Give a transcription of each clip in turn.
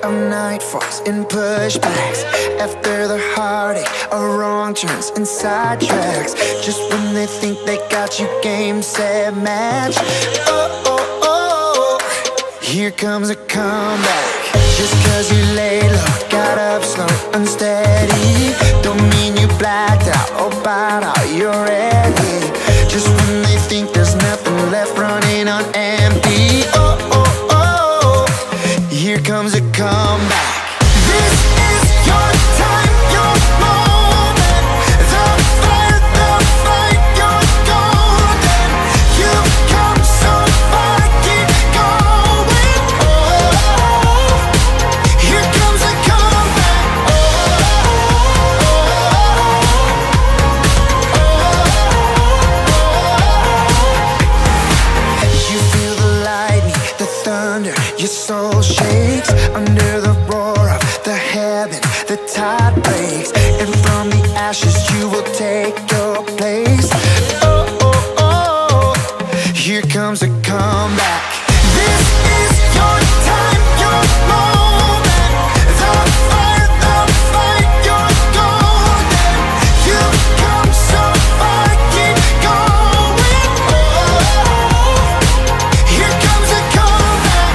of nightfalls and pushbacks. After the heartache of wrong turns and sidetracks. Just when they think they got you, game, set, match. Oh, oh, oh, here comes a comeback. Just cause you laid low, got up slow, unsteady, don't mean you blacked out or bowed out, you're ready. Just when they think there's nothing left, running on empty. Oh, oh, oh, here comes a comeback. This is your time, your moment. The fight, you're golden. You've come so far, keep going. Oh, here comes a comeback. You feel the lightning, the thunder, your soul shakes under the roar of the heaven, the tide breaks, and from the ashes you will take your place. Oh, oh, oh, here comes a comeback. This is your time, your moment. The fight, you're golden. You've come so far, keep going. Oh, here comes a comeback.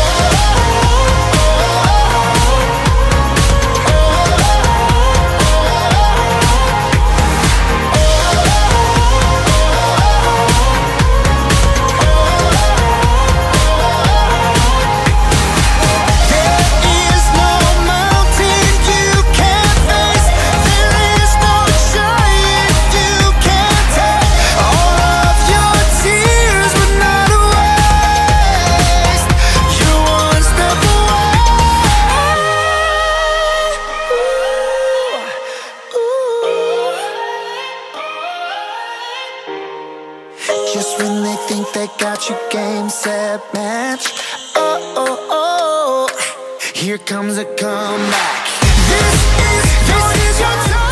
There is no mountain you can't face. There is no giant you can't take. All of your tears were not a waste. You're one step away. Just when they think they got you, game, set, match. Oh, oh, oh, here comes a comeback. This is your time.